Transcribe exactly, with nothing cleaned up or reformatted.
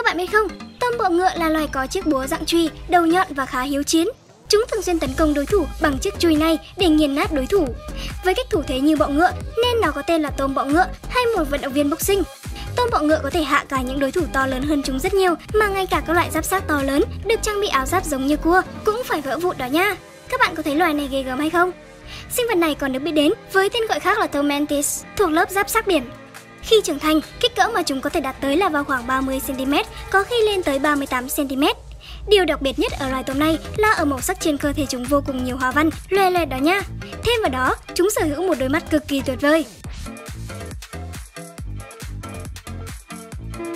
Các bạn biết không, tôm bọ ngựa là loài có chiếc búa dạng chùy, đầu nhọn và khá hiếu chiến. Chúng thường xuyên tấn công đối thủ bằng chiếc chùy này để nghiền nát đối thủ. Với cách thủ thế như bọ ngựa nên nó có tên là tôm bọ ngựa hay một vận động viên boxing. Tôm bọ ngựa có thể hạ cả những đối thủ to lớn hơn chúng rất nhiều, mà ngay cả các loại giáp xác to lớn được trang bị áo giáp giống như cua cũng phải vỡ vụn đó nha. Các bạn có thấy loài này ghê gớm hay không? Sinh vật này còn được biết đến với tên gọi khác là tôm mantis, thuộc lớp giáp xác biển. Khi trưởng thành, kích cỡ mà chúng có thể đạt tới là vào khoảng ba mươi xăng ti mét, có khi lên tới ba mươi tám xăng ti mét. Điều đặc biệt nhất ở loài tôm này là ở màu sắc trên cơ thể chúng vô cùng nhiều hoa văn, loè loẹt đó nha. Thêm vào đó, chúng sở hữu một đôi mắt cực kỳ tuyệt vời.